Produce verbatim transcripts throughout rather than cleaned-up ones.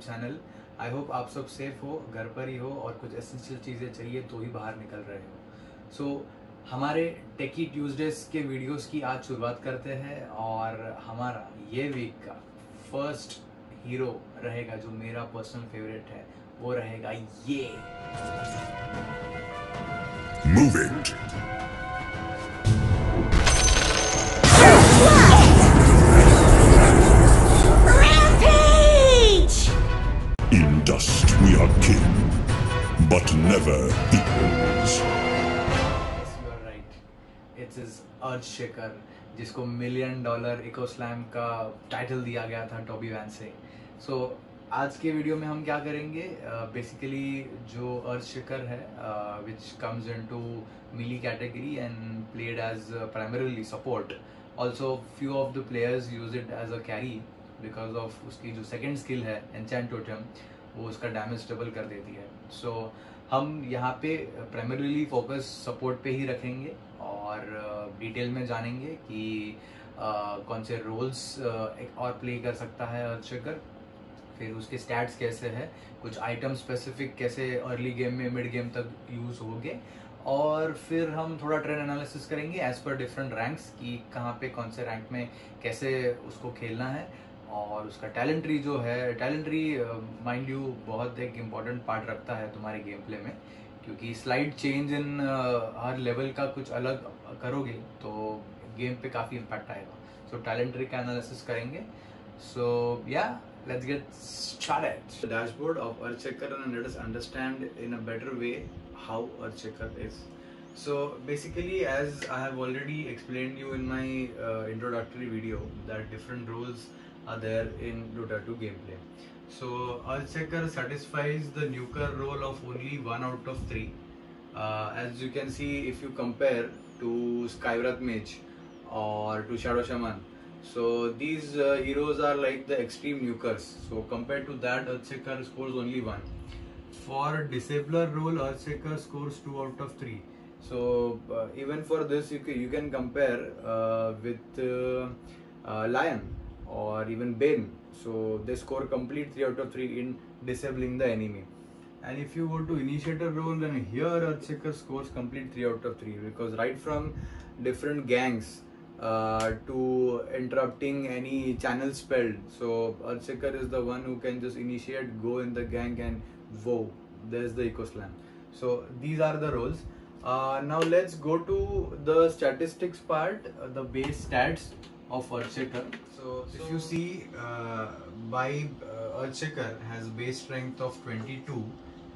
Channel. I hope आप सब safe हो, घर पर ही हो और कुछ एसेंशियल चीज़ें चाहिए तो ही बाहर निकल रहे हो। सो so, हमारे टेकी ट्यूजडेज के वीडियोस की आज शुरुआत करते हैं और हमारा ये वीक का फर्स्ट हीरो रहेगा जो मेरा पर्सनल फेवरेट है, वो रहेगा ये Move it. Rampage! In dust we are kin, but never equals. Yes, you are right. It's his Earthshaker, जिसको मिलियन डॉलर इकोस्लैम का टाइटल दिया गया था टॉबी वैन से। सो so, आज के वीडियो में हम क्या करेंगे, बेसिकली uh, जो Earthshaker है which comes into melee category and played as primarily support. Also few of the players use it as a carry because of उसकी जो सेकेंड स्किल है एन्चेंट टोटम, वो उसका डैमेज डबल कर देती है। सो so, हम यहाँ पे प्राइमरीली फोकस सपोर्ट पे ही रखेंगे और डिटेल uh, में जानेंगे कि uh, कौन से रोल्स uh, और प्ले कर सकता है Earthshaker, फिर उसके स्टैट्स कैसे है, कुछ आइटम स्पेसिफिक कैसे अर्ली गेम में मिड गेम तक यूज़ होंगे, और फिर हम थोड़ा ट्रेंड एनालिसिस करेंगे एज पर डिफरेंट रैंक्स कि कहाँ पे कौन से रैंक में कैसे उसको खेलना है। और उसका टैलेंट ट्री जो है, टैलेंट ट्री माइंड यू बहुत एक इम्पॉर्टेंट पार्ट रखता है तुम्हारे गेम प्ले में, क्योंकि स्लाइड चेंज इन हर लेवल का कुछ अलग करोगे तो गेम पे काफ़ी इम्पैक्ट आएगा। सो टैलेंट ट्री का एनालिसिस करेंगे। सो या let's get started. The dashboard of Earthshaker, and let us understand in a better way how Earthshaker is. So basically, as I have already explained you in my uh, introductory video, that different roles are there in Dota two gameplay. So Earthshaker satisfies the nuker role of only one out of three. Uh, as you can see, if you compare to Skywrath Mage or to Shadow Shaman, so these uh, heroes are like the extreme nukers. So compared to that, Earthshaker scores only one. For disabler role, Earthshaker scores two out of three. So uh, even for this, you can, you can compare uh, with uh, uh, Lion or even Bane. So they score complete three out of three in disabling the enemy. And if you go to initiator role, then here Earthshaker scores complete three out of three, because right from different gangs Uh, to interrupting any channel spell, so Earthshaker is the one who can just initiate, go in the gang, and whoa, there's the eco slam. So these are the roles. Uh, now let's go to the statistics part, uh, the base stats of Earthshaker. So, so if you see, uh, by uh, Earthshaker has base strength of twenty-two,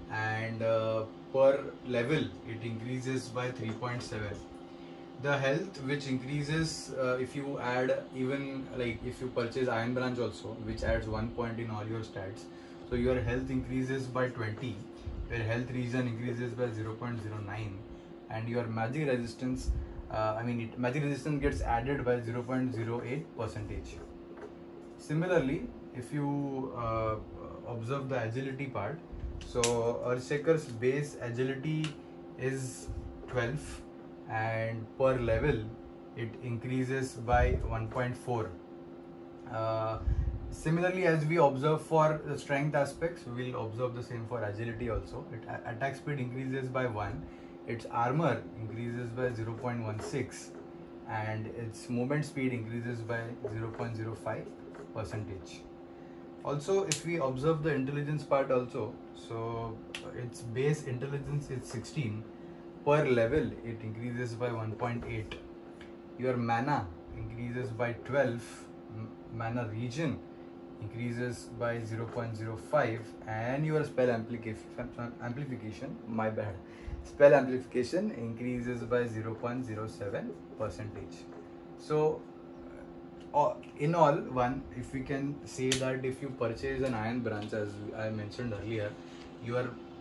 and uh, per level it increases by three point seven. The health, which increases uh, if you add, even like if you purchase Iron Branch also, which adds one point in all your stats, so your health increases by twenty, your health regen increases by zero point zero nine, and your magic resistance, uh, I mean it, magic resistance gets added by zero point zero eight percentage. Similarly, if you uh, observe the agility part, so Earthshaker's base agility is twelve, and per level it increases by one point four. Uh, similarly, as we observe for the strength aspects, we will observe the same for agility also. It attack speed increases by one, its armor increases by zero point one six, and its movement speed increases by zero point zero five percentage. Also, if we observe the intelligence part also, so its base intelligence is sixteen. Per level it increases by one point eight. Your mana increases by twelve, mana regen increases by zero point zero five, and your spell amplification, amplification my bad spell amplification increases by zero point zero seven percentage. So uh, in all one, if we can say that if you purchase an Iron Branch, as I mentioned earlier, your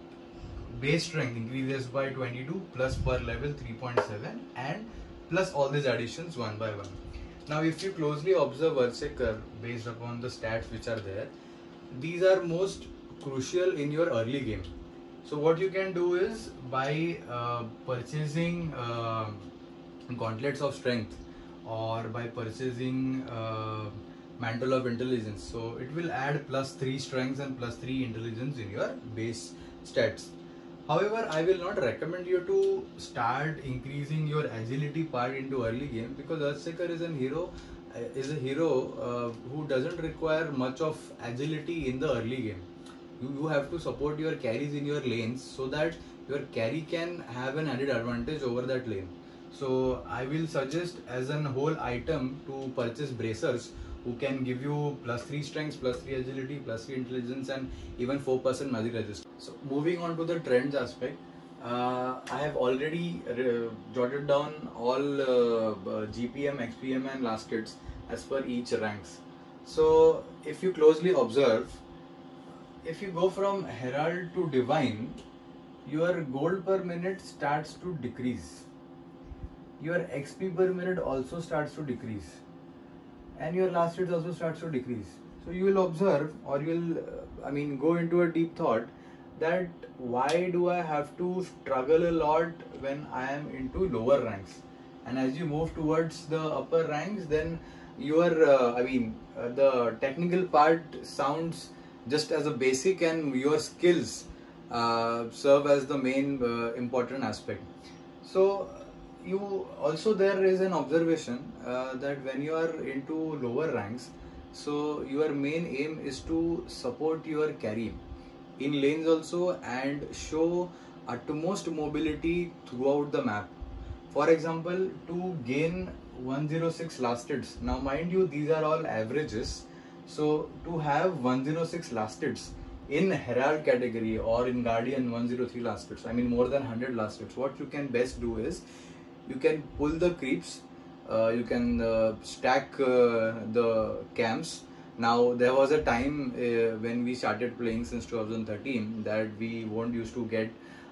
base strength increases by twenty-two, plus per level three point seven, and plus all these additions one by one. Now if you closely observe Earthshaker based upon the stats which are there, these are most crucial in your early game. So what you can do is, by uh, purchasing uh, gauntlets of strength, or by purchasing uh, Mantle of Intelligence. So it will add plus three strength and plus three intelligence in your base stats. However, I will not recommend you to start increasing your agility part into early game, because Earthshaker is a hero uh, is a hero uh, who doesn't require much of agility in the early game. You, you have to support your carries in your lanes so that your carry can have an added advantage over that lane. So I will suggest as an whole item to purchase bracers, who can give you plus three strength, plus three agility, plus three intelligence, and even four percent magic resistance. So moving on to the trends aspect, uh, I have already uh, jotted down all uh, G P M, X P M and last hits as per each ranks. So if you closely observe, if you go from Herald to Divine, your gold per minute starts to decrease. Your X P per minute also starts to decrease. And your last hit also starts to decrease. So you will observe, or you will, uh, I mean, go into a deep thought that why do I have to struggle a lot when I am into lower ranks? And as you move towards the upper ranks, then your, uh, I mean, uh, the technical part sounds just as a basic, and your skills uh, serve as the main uh, important aspect. So you also, there is an observation uh, that when you are into lower ranks, so your main aim is to support your carry in lanes also and show utmost mobility throughout the map. For example, to gain one oh six last hits, now mind you, these are all averages. So to have one oh six last hits in Herald category or in Guardian one oh three last hits, I mean more than one hundred last hits, what you can best do is you can pull the creeps, uh, you can uh, stack uh, the camps. Now there was a time uh, when we started playing since two thousand thirteen that we won't used to get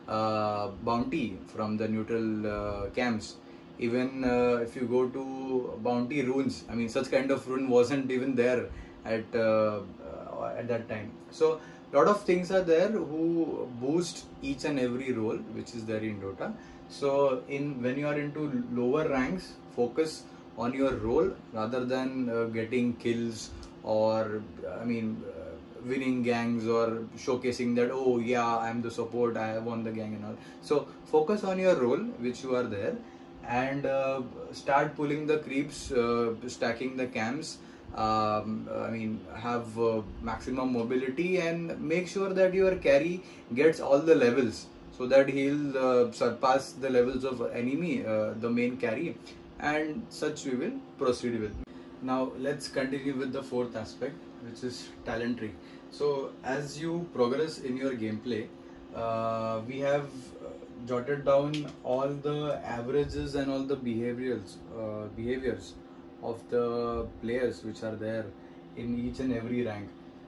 uh, bounty from the neutral uh, camps. Even uh, if you go to bounty runes, I mean such kind of rune wasn't even there at uh, uh, at that time. So lot of things are there who boost each and every role which is there in Dota. So in when you are into lower ranks, focus on your role rather than uh, getting kills or I mean uh, winning gangs or showcasing that, oh yeah, I am the support, I have won the gang and all. So focus on your role which you are there, and uh, start pulling the creeps, uh, stacking the camps. Um, I mean, have uh, maximum mobility, and make sure that your carry gets all the levels so that he'll uh, surpass the levels of enemy, uh, the main carry, and such we will proceed with. Now let's continue with the fourth aspect, which is talent tree. So as you progress in your gameplay, uh, we have jotted down all the averages and all the behaviors, uh, behaviors of the players which are there in each and every rank.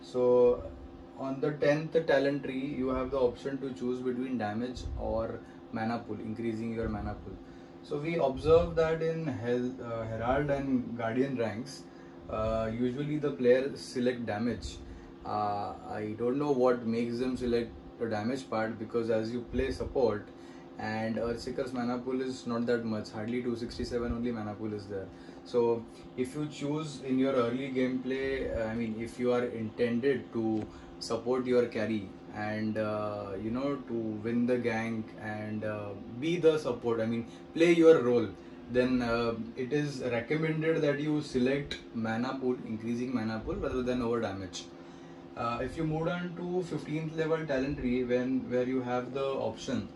So on the tenth talent tree, you have the option to choose between damage or mana pool, increasing your mana pool. So we observe that in Hel uh, Herald and Guardian ranks, uh, usually the players select damage. Uh, I don't know what makes them select the damage part, because as you play support, and Earthshaker's mana pool is not that much, hardly two sixty-seven only mana pool is there. So if you choose in your early gameplay, I mean if you are intended to support your carry and uh, you know, to win the gank and uh, be the support, I mean play your role, then uh, it is recommended that you select mana pool, increasing mana pool rather than over damage. Uh, if you move on to fifteenth level talent tree, when where you have the option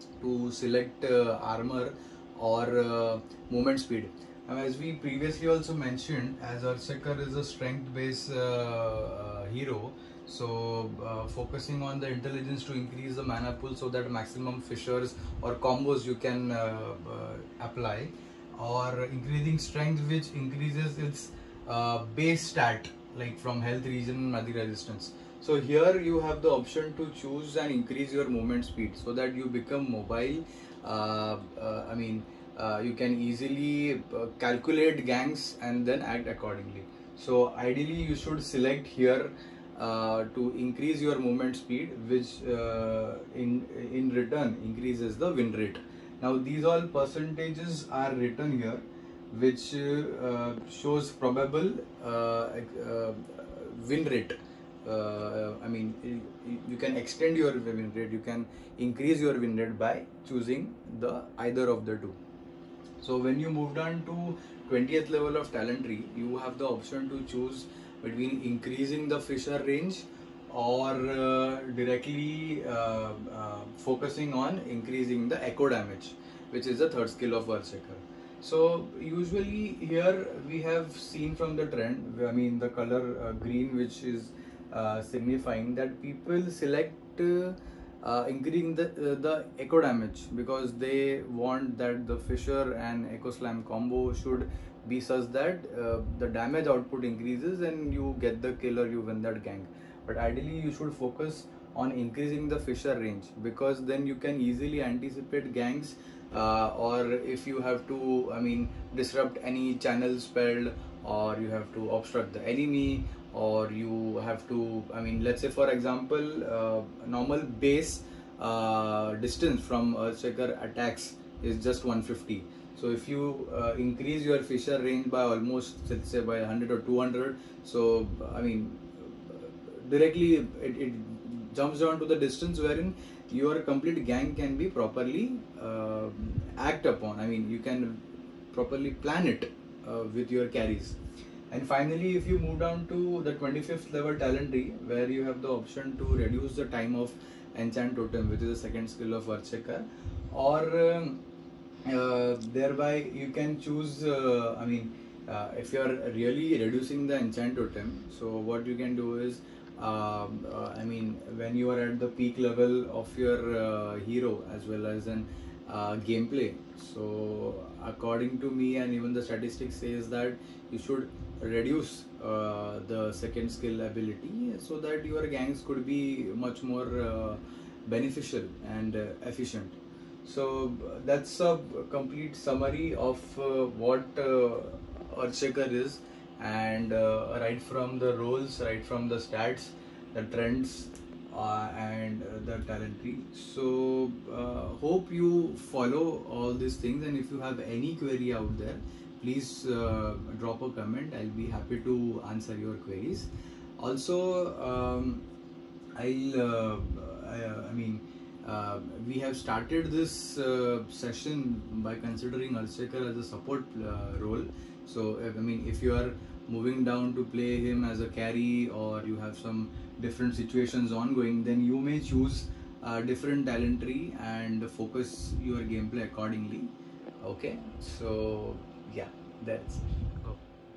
to select uh, armor or uh, movement speed. Now, as we previously also mentioned, as Earthshaker is a strength based uh, uh, hero, so uh, focusing on the intelligence to increase the mana pool so that maximum fissures or combos you can uh, uh, apply, or increasing strength which increases its uh, base stat like from health, region and magic resistance. So here you have the option to choose and increase your movement speed so that you become mobile. Uh, uh, I mean uh, you can easily uh, calculate ganks and then act accordingly. So ideally you should select here uh, to increase your movement speed, which uh, in in return increases the win rate. Now these all percentages are written here, which uh, shows probable uh, uh, win rate. Uh, I mean, you, you can extend your win rate, you can increase your win rate by choosing the either of the two. So when you move down to twentieth level of talent tree, you have the option to choose between increasing the Fisher range or uh, directly uh, uh, focusing on increasing the echo damage, which is the third skill of Earthshaker. So usually here we have seen from the trend, I mean the color uh, green, which is uh, signifying that people select uh, uh, increasing the uh, the echo damage because they want that the Fisher and Echo Slam combo should be such that uh, the damage output increases and you get the kill or you win that gank. But ideally you should focus on increasing the Fisher range, because then you can easily anticipate ganks, uh, or if you have to, I mean, disrupt any channel spell, or you have to obstruct the enemy, or you have to, I mean, let's say for example, uh, normal base uh, distance from Earthshaker attacks is just one fifty. So if you uh, increase your Fisher range by almost, let's say by one hundred or two hundred, so I mean directly it, it jumps down to the distance wherein your complete gang can be properly uh, act upon. I mean, you can properly plan it uh, with your carries. And finally, if you move down to the twenty-fifth level talent tree, where you have the option to reduce the time of enchant totem, which is the second skill of Earthshaker, or um, uh, thereby you can choose, uh, I mean, uh, if you are really reducing the enchant totem, so what you can do is, um, uh, I mean, when you are at the peak level of your uh, hero as well as in uh, gameplay, so according to me and even the statistics says that you should reduce uh, the second skill ability so that your gangs could be much more uh, beneficial and uh, efficient. So that's a complete summary of uh, what uh, Earthshaker is, and uh, right from the roles, right from the stats, the trends, uh, and uh, the talent tree. So uh, hope you follow all these things, and if you have any query out there, please uh, drop a comment. I'll be happy to answer your queries. Also, um, I'll uh, I, I mean uh, we have started this uh, session by considering Earthshaker as a support uh, role. So if, I mean, if you are moving down to play him as a carry, or you have some different situations ongoing, then you may choose a different talent tree and focus your gameplay accordingly. Okay, so yeah, that's go.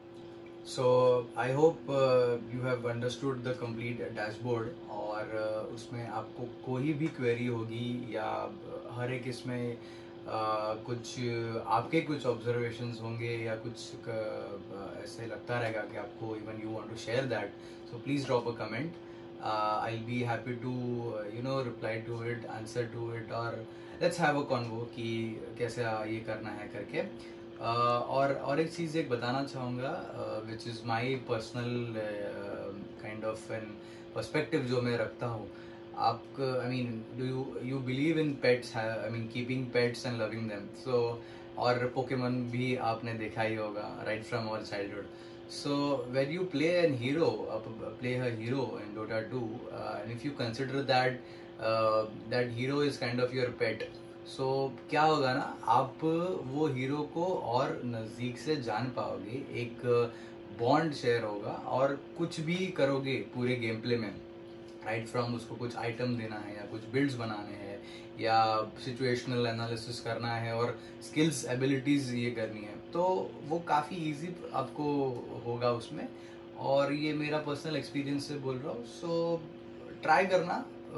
So I hope uh, you have understood the complete dashboard, और uh, उसमें आपको कोई भी query होगी या हर एक इसमें uh, कुछ आपके कुछ observations होंगे या कुछ uh, ऐसे लगता रहेगा कि आपको even you want to share that, so please drop a comment. uh, I'll be happy to uh, you know reply to it, answer to it, और let's have a convo कि कैसे ये करना है करके. Uh, और और एक चीज़ एक बताना चाहूँगा, which is my personal kind of an perspective जो मैं रखता हूँ. आप, I mean, do you you believe in pets, I mean keeping pets and loving them. So और पोकेमॉन भी आपने देखा ही होगा right from our childhood. So when you play an hero, uh, play a hero in Dota two, uh, and if you consider that uh, that hero is kind of your pet, so क्या होगा ना, आप वो hero को और नज़दीक से जान पाओगे, एक बॉन्ड शेयर होगा और कुछ भी करोगे पूरे गेम प्ले में, राइट फ्रॉम उसको कुछ आइटम देना है या कुछ बिल्ड्स बनाने हैं या सिचुएशनल एनालिसिस करना है और स्किल्स एबिलिटीज़ ये करनी है, तो वो काफ़ी इजी आपको होगा उसमें. और ये मेरा पर्सनल एक्सपीरियंस से बोल रहा हूँ. सो ट्राई करना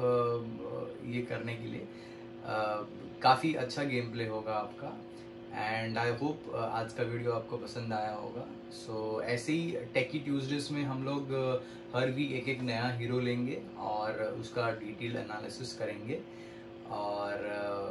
ये करने के लिए, काफ़ी अच्छा गेम प्ले होगा आपका. एंड आई होप आज का वीडियो आपको पसंद आया होगा. सो so, ऐसे ही टेकी ट्यूजडेज में हम लोग हर वीक एक एक नया हीरो लेंगे और उसका डिटेल एनालिसिस करेंगे. और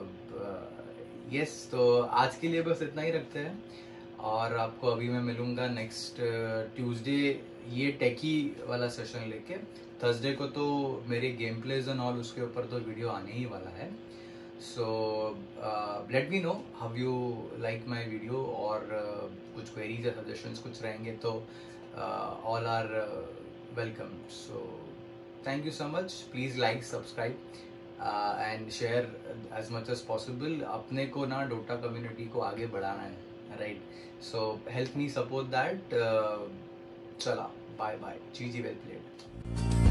यस yes, तो आज के लिए बस इतना ही रखते हैं, और आपको अभी मैं मिलूँगा नेक्स्ट ट्यूसडे ये टेकी वाला सेशन लेके. थर्सडे को तो मेरे गेम प्लेज एंड ऑल उसके ऊपर तो वीडियो आने ही वाला है. So let me know how you like my video, और uh, कुछ कुछ क्वेरीज या सजेशंस कुछ रहेंगे तो all are welcome. So thank you so much. Please like, subscribe and share as much as possible. अपने को ना डोटा कम्युनिटी को आगे बढ़ाना है, right? So help me support that. चला, bye bye. G G, well played.